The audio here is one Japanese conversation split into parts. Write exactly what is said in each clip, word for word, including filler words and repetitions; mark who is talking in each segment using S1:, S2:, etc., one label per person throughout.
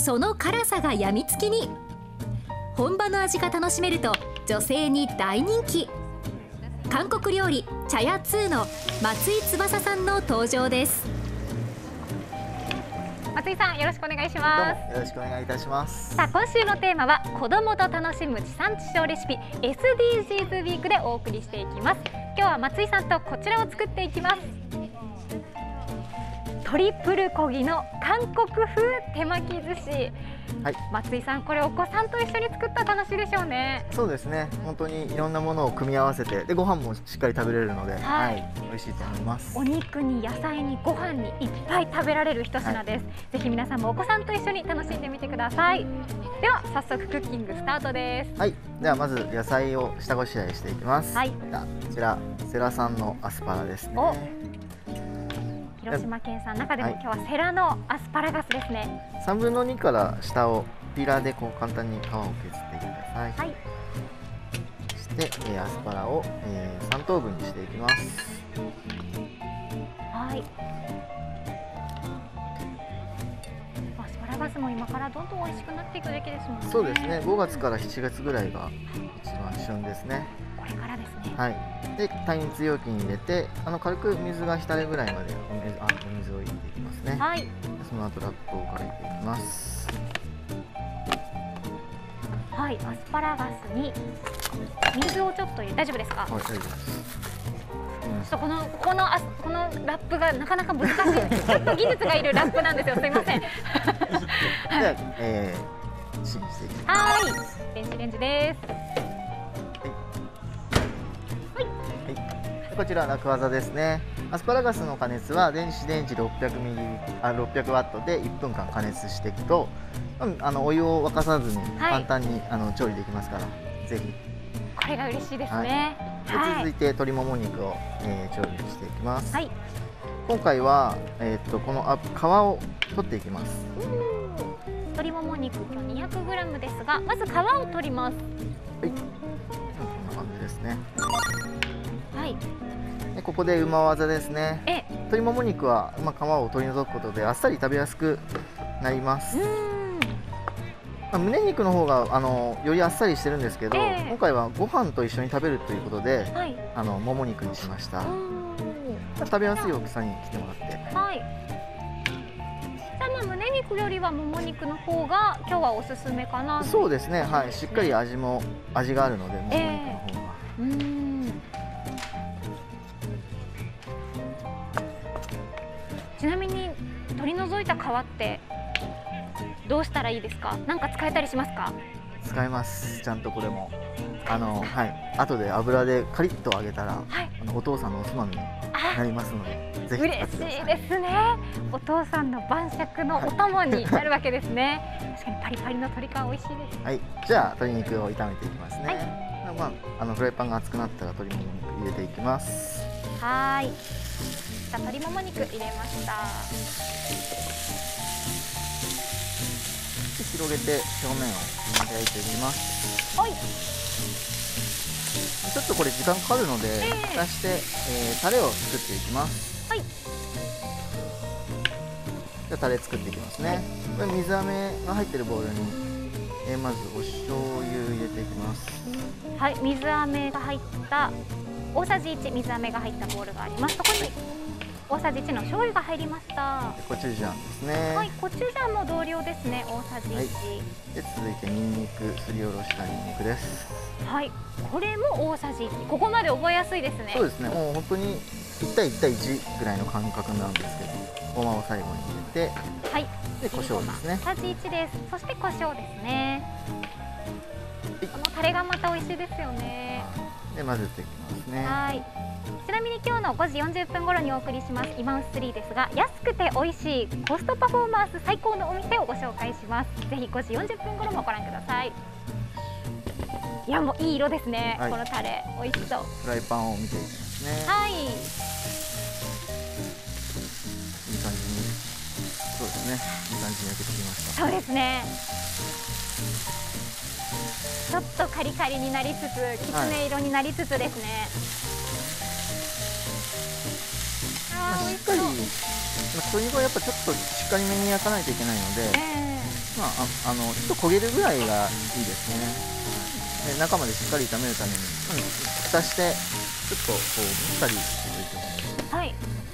S1: その辛さがやみつきに。本場の味が楽しめると女性に大人気。韓国料理茶屋ツーの松井翼さんの登場です。
S2: 松井さん、よろしくお願いします。
S3: よろしくお願いいたします。
S2: さあ、今週のテーマは子供と楽しむ地産地消レシピ エスディージーズ ウィークでお送りしていきます。今日は松井さんとこちらを作っていきます。トリプルコギの韓国風手巻き寿司。はい、松井さん、これお子さんと一緒に作ったら楽しいでしょうね。
S3: そうですね。本当にいろんなものを組み合わせて、でご飯もしっかり食べれるので、はい、はい、美味しいと思います。
S2: お肉に野菜にご飯にいっぱい食べられる一品です。はい、ぜひ皆さんもお子さんと一緒に楽しんでみてください。では早速クッキングスタートです。
S3: はい。ではまず野菜を下ごしらえしていきます。はい。じゃあこちらセラ産のアスパラですね。
S2: 広島県産、中でも今日はセラのアスパラガスですね。
S3: さんぶんのにから下をピーラーでこう簡単に皮を削ってください。はい。そして、えー、アスパラを、えー、さん等分にしていきます。
S2: はい。アスパラガスも今からどんどん美味しくなっていく時期ですもんね。
S3: そうですね。ごがつからしちがつぐらいが一番旬ですね。
S2: これからですね。
S3: はい。で耐熱容器に入れて、あの軽く水が浸るぐらいまでお水、あ、お水を入れていきますね。はい。その後ラップをかけていきます。
S2: はい、アスパラガスに水をちょっと入れ、大丈夫ですか？はい、大丈夫です。ちょっとこのこのあこのラップがなかなか難しい。ちょっと技術がいるラップなんですよ。すみません。じゃ
S3: あ、えー、チンしていきます。
S2: はい、電子レンジです。はい。
S3: はい。こちら楽ワザですね。アスパラガスの加熱は電子レンジろっぴゃくミリあろっぴゃくワットでいっぷんかん加熱していくと、うん、あのお湯を沸かさずに簡単に、はい、あの調理できますから、ぜひ。
S2: これが嬉しいですね。
S3: はい、で続いて鶏もも肉を、えー、調理していきます。はい、今回は、えー、っとこのあ皮を取っていきます。
S2: 鶏もも肉今日にひゃくグラムですが、まず皮を取ります。はい、こん
S3: な感じですね。
S2: はい。
S3: でここでうま技ですね。え鶏もも肉は、まあ、皮を取り除くことであっさり食べやすくなります。まあ、胸肉の方があのよりあっさりしてるんですけど、えー、今回はご飯と一緒に食べるということで、はい、あのもも肉にしました。食べやすい大きさに切ってもらって。はい。
S2: じゃあ、まあ胸肉よりはもも肉の方が今日はおすすめかな。
S3: そうですね。はい、しっかり味も味があるのでもも肉の方が。えー、うん。
S2: ちなみに取り除いた皮ってどうしたらいいですか？なんか使えたりしますか？
S3: 使えます。ちゃんとこれもあのはい後で油でカリッと揚げたら、はい、あのお父さんのおつまみになりますので、ぜひ
S2: 嬉しいですね。お父さんの晩酌のお供になるわけですね。確かにパリパリの鶏皮美味しいです。
S3: はい、じゃあ鶏肉を炒めていきますね。はい、まああのフライパンが熱くなったら鶏もも肉入れていきます。
S2: はい。鶏もも肉入れました。
S3: 広げて表面を焼いていきます。はい。ちょっとこれ時間かかるので、えー、蓋して、えー、タレを作っていきます。はい。じゃあタレ作っていきますね。はい、これ水飴が入ってるボウルに、えー、まずお醤油入れていきます。
S2: はい、水飴が入った大さじいち水飴が入ったボウルがあります。そこに大さじいちの醤油が入りました。
S3: コチュジャンですね。
S2: はい、コチュジャンも同量ですね。大さじいち。はい、
S3: で続いてニンニクすりおろしたニンニクです。
S2: はい、これも大さじいち。ここまで覚えやすいですね。
S3: そうですね。もう本当にいちたいいちたいいちぐらいの感覚なんですけど、ごまを最後に入れて、はい、で胡椒ですね。
S2: 大さじいちです。そして胡椒ですね。はい、このタレがまた美味しいですよね。
S3: で混ぜていきますね。はい。
S2: ちなみに今日のごじよんじゅっぷん頃にお送りしますイマウススリーですが、安くて美味しいコストパフォーマンス最高のお店をご紹介します。ぜひごじよんじゅっぷん頃もご覧ください。いやもういい色ですね。はい、このタレ美味しそう。
S3: フライパンを見ていきますね。はい。いい感じに、そうですね。いい感じに焼けてきました。
S2: そうですね。ちょっとカリカリになりつつ、きつね色になりつつですね。
S3: はい、まあ、しっかり鶏肉はやっぱちょっとしっかりめに焼かないといけないので、
S2: え
S3: まあ、ああのちょっと焦げるぐらいがいいですね。で中までしっかり炒めるために、うん、蓋してちょっとこう蒸したりしておいてもいいです。
S2: ー、はい。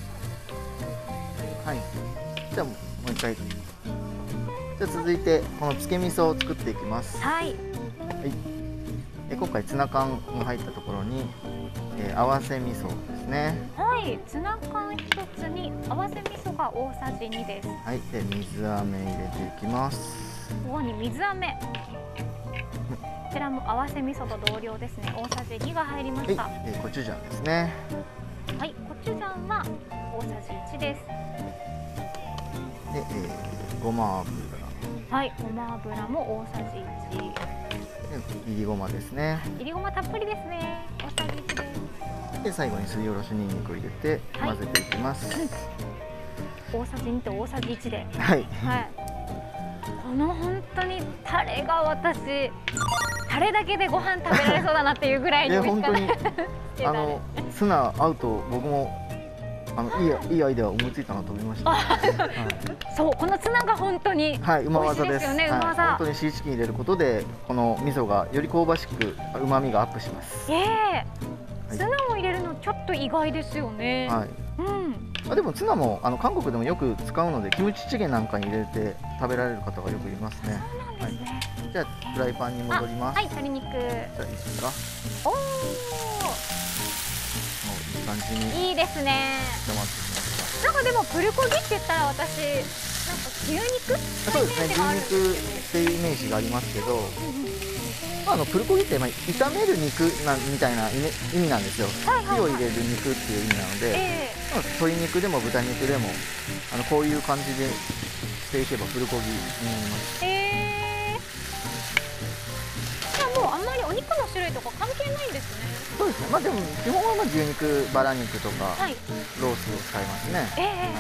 S3: はい。じゃあもう一回。じゃあ続いてこのつけ味噌を作っていきます。
S2: はい。
S3: はい。で今回ツナ缶が入ったところに、えー、合わせ味噌ですね。
S2: はい。ツナ缶一つに合わせ味噌が大さじにです。
S3: はい。で水飴入れていきます。
S2: ここに水飴。こちらも合わせ味噌と同量ですね。大さじにが入りました。
S3: はい。えー、コチュジャンですね。
S2: はい。コチュジャンは大さじいちです。
S3: で、えー、ごま油。
S2: はい。ごま油も大さじいち。
S3: で、いりごまですね。
S2: いりごまたっぷりですね。大さじいちです。
S3: で、最後にすりおろしにんにくを入れて混ぜていきます。はい、
S2: 大さじにと大さじいちで。
S3: はい。
S2: はい。この本当にタレが私タレだけでご飯食べられそうだなっていうぐらいに美味しかった。
S3: あのツナ合うと僕もあのいいいいアイデア思いついたなと思いました。はい、
S2: そうこのツナが本当に
S3: はい、うま技です。
S2: よね、うま技。
S3: 本当にシーチキン入れることでこの味噌がより香ばしく旨味がアップします。
S2: ええー、ツナを入れるのちょっと意外ですよね。
S3: はい。うん。あでもツナもあの韓国でもよく使うのでキムチチゲなんかに入れて食べられる方がよくいますね。
S2: そうなんですね。
S3: はい、じゃあフライパンに戻ります。
S2: はい、鶏肉。じゃあいい
S3: ですか。
S2: おお。
S3: いい感じに
S2: いいですね。なんかでもプルコギって言ったら私なんか牛肉？
S3: そうですね、牛肉っていうイメージがありますけど、まあ、あのプルコギってまあ炒める肉なみたいな意味なんですよ。火を入れる肉っていう意味なので、えー、鶏肉でも豚肉でもあのこういう感じでしていけばプルコギになります。
S2: えー、じゃあもうあんまりお肉の種類とか関係ないんですね。
S3: そうですね。まあでも基本はまあ牛肉、バラ肉とか、はい、ロースを使いますね。えーはい、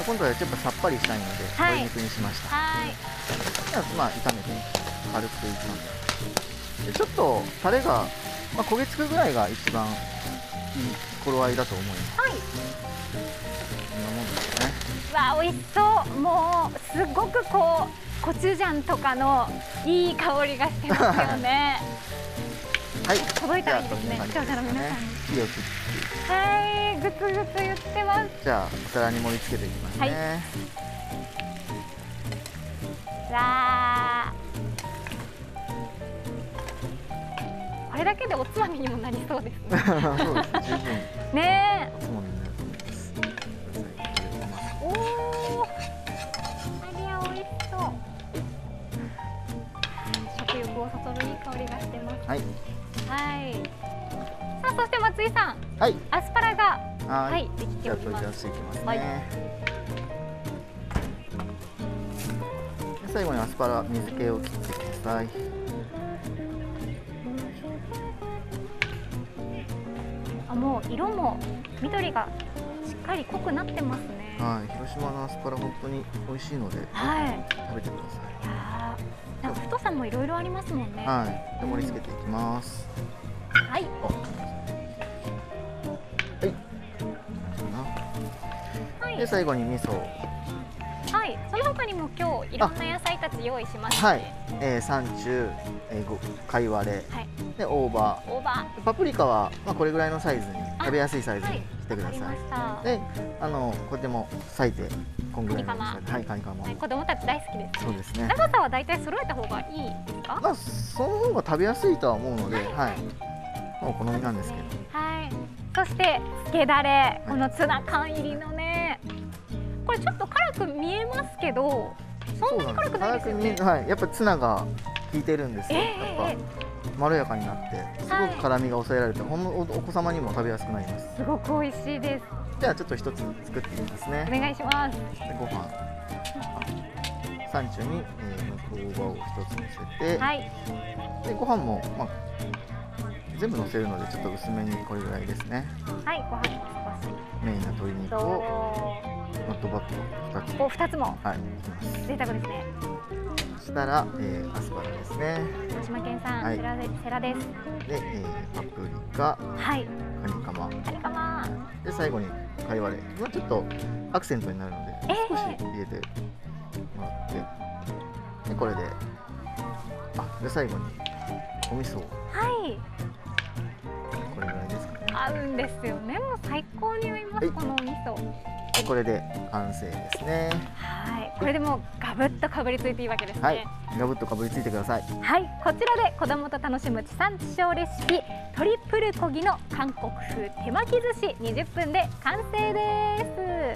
S3: 今度はちょっとさっぱりしたいので、はい、鶏肉にしました。はい。じゃあまあ炒めて軽く炒めて、ちょっとタレがまあ焦げつくぐらいが一番いい頃合いだと思います。はい。こんなもんですね。
S2: わあ美味しそう。もうすごくこうコチュジャンとかのいい香りがしてますよね。
S3: はい、
S2: 届いたらいいですね。視聴者の皆さんに。
S3: 火を切って。
S2: はい、グツグツ言ってます。
S3: じゃあお皿に盛り付けていきますね。はい、
S2: わあ。これだけでおつまみにもなりそうですね。
S3: そうです、十分。
S2: ねえ。
S3: おつまみになると思います。
S2: おお。ありゃ美味しそう。食欲をそそるいい香りがしてます。はい。はい。さあそして松井さん、はい、アスパラがはい、できております。
S3: じゃあ取り出していきますね。はい、で最後にアスパラ水気を切ってください。
S2: あもう色も緑がしっかり濃くなってますね。
S3: はい、広島のアスパラ本当に美味しいので、はい、食べてください。いや
S2: なんか太さもいろいろありますもんね。
S3: はい、で盛り付けていきます。
S2: はい。
S3: はい。で最後に味噌。
S2: はい。その他にも今日いろんな野菜たち用意しました、
S3: ね。はい。えー、サンチュ、えー、貝割れ、はい、で大葉。
S2: 大葉。
S3: パプリカはまあこれぐらいのサイズに食べやすいサイズにしてください。はい、で、あのこれでも裂いてこんぐらいの大きさで、はい、カニカマ。
S2: はい、子供たち大好きです。
S3: そうですね。
S2: 長さはだいたい揃えた方がいいですか？
S3: まあその方が食べやすいとは思うので、はい。はい、もう好みなんですけど。
S2: はい。そしてつけだれ、このツナ缶入りのね、これちょっと辛く見えますけど、そんなに辛くないですよね。
S3: はい、やっぱツナが効いてるんですよ。えー、やっぱまろやかになって、すごく辛みが抑えられて、はい、ほんのお子様にも食べやすくなります。
S2: すごく美味しいです。
S3: じゃあちょっと一つ作っていきますね。
S2: お願いします。
S3: でご飯、サンチュに、えー、大葉を一つ乗せて、はい、でご飯もまあ全部乗せるのでちょっと薄めにこれぐらいですね。
S2: はい、ご飯も少し。
S3: メインの鶏肉をノットバットふたつ。
S2: お、ふたつも。
S3: はい、いきます。
S2: 贅沢ですね。
S3: そしたら、えー、アスパラですね。
S2: 広島県産、はい、セラでセラです。
S3: で、えー、パプリカ。
S2: はい。
S3: カニカマ。
S2: カニカマ。
S3: で最後にかいわれ、まあ、ちょっとアクセントになるので少し入れてもらって、でこれであで最後にお味噌を、
S2: はい、
S3: これぐらいですかね。
S2: 合うんですよね。もう最高に合います、このお味噌。
S3: でこれで完成ですね。
S2: はい、これでもうガブッとかぶりついていいわけですね。
S3: はい、ガブッとかぶりついてください。
S2: はい、こちらで子供と楽しむ地産地消レシピトリプルコギの韓国風手巻き寿司にじゅっぷんで完成です。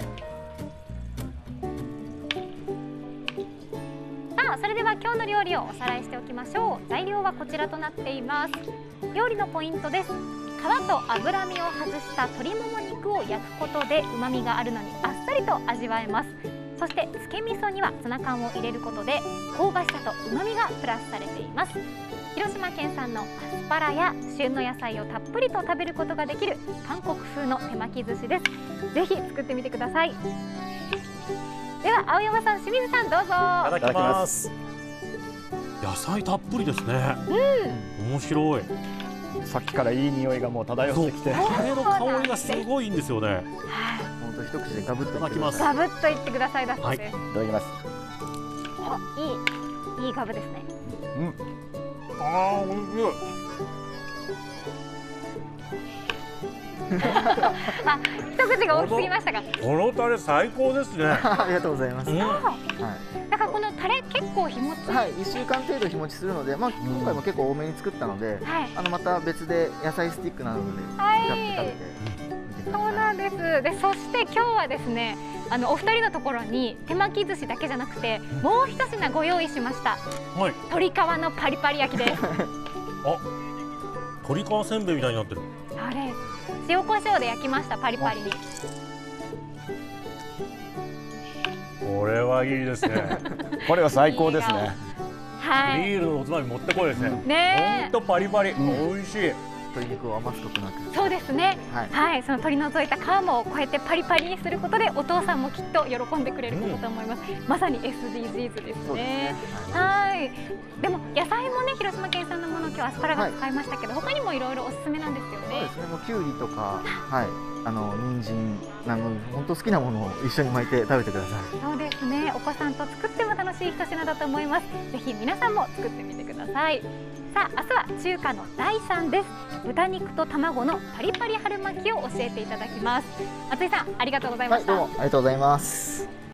S2: さあ、それでは今日の料理をおさらいしておきましょう。材料はこちらとなっています。料理のポイントです。皮と脂身を外した鶏もも肉を焼くことで旨味があるのにあっさりと味わえます。そしてつけ味噌にはツナ缶を入れることで香ばしさと旨味がプラスされています。広島県産のアスパラや旬の野菜をたっぷりと食べることができる韓国風の手巻き寿司です。ぜひ作ってみてください。では青山さん、清水さん、どうぞ。い
S4: ただきます。野菜たっぷりですね。うん、面白い。
S5: さっきからいい匂いがもう漂ってきて、
S4: カレーの香りがすごいいいんですよね。
S3: 本当一口でガブッといってください。
S2: ガブッといってくださいだそうです。
S5: いただきます。
S2: あ、いいいいガブですね。
S5: うん。
S4: ああ、美味しい。
S2: あ、一口が大きすぎましたか。
S4: このタレ最高ですね。
S3: ありがとうございます。はい。
S2: だからこのタレ結構日持ち。
S3: はい、いっしゅうかん程度日持ちするので、まあ今回も結構多めに作ったので、あのまた別で野菜スティックなどで使って食べてみてください。
S2: そうなんです。で、そして今日はですね、あのお二人のところに手巻き寿司だけじゃなくて、もう一品ご用意しました。はい。鶏皮のパリパリ焼きです。
S4: あ、鶏皮せんべいみたいになってる。
S2: そうです。塩コショウで焼きました、パリパリに。
S4: これはいいですね。
S5: これは最高ですね。
S2: はい。
S4: ビールのおつまみもってこいですね。
S2: ねえ。
S4: 本当パリパリ、美味しい。
S3: 鶏肉を余すことなく。
S2: そうですね。はい、はい、その取り除いた皮もこうやってパリパリにすることで、お父さんもきっと喜んでくれることと思います。うん、まさに エスディージーズ ですね。はい。でも野菜もね、広島県産のもの、今日アスパラガス使いましたけど、はい、他にもいろいろおすすめなんですよね。
S3: そうですね。もうきゅうりとか、はい、あの人参なの、本当好きなものを一緒に巻いて食べてください。
S2: そうですね。お子さんと作っても楽しい一品だと思います。ぜひ皆さんも作ってみてください。さあ、明日は中華のだいさんです。豚肉と卵のパリパリ春巻きを教えていただきます。松井さん、ありがとうございました。
S3: はい、どうもありがとうございます。